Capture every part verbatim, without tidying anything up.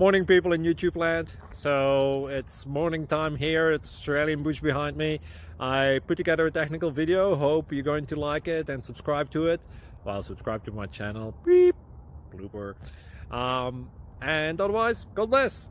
Morning, people in YouTube land. So it's morning time here. It's Australian bush behind me. I put together a technical video. Hope you're going to like it and subscribe to it. Well, subscribe to my channel. Beep. Blooper. Um, and otherwise, God bless.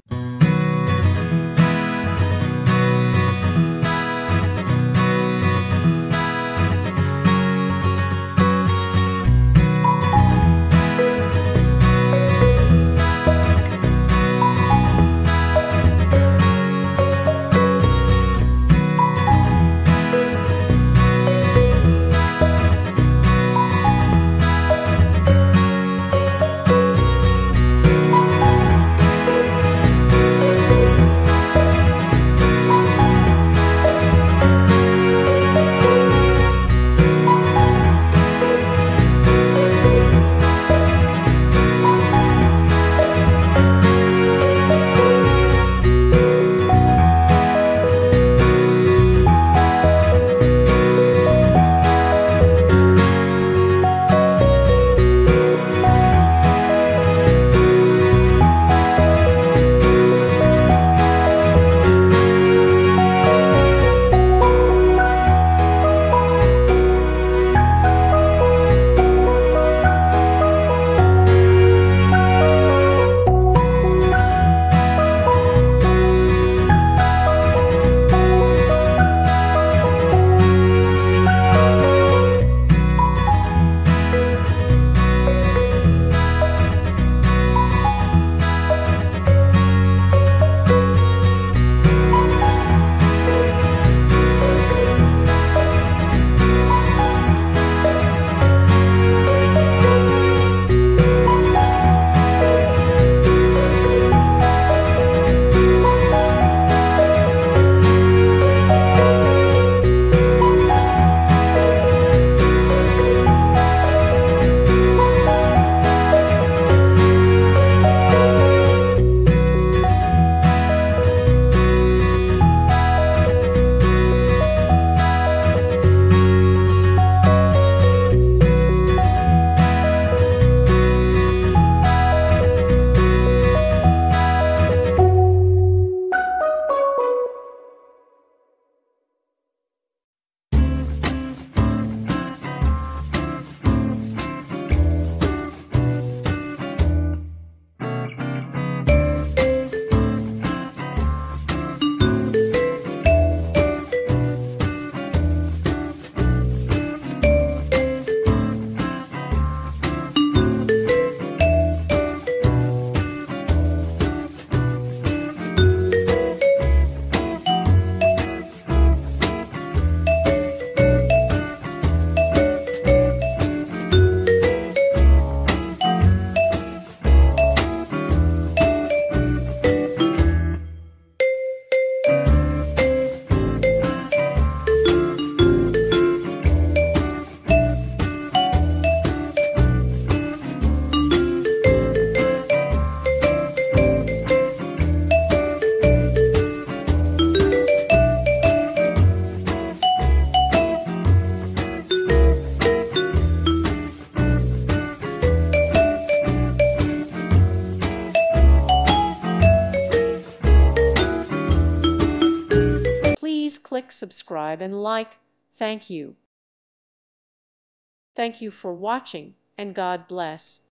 Please click subscribe and like. Thank you. Thank you for watching, and God bless.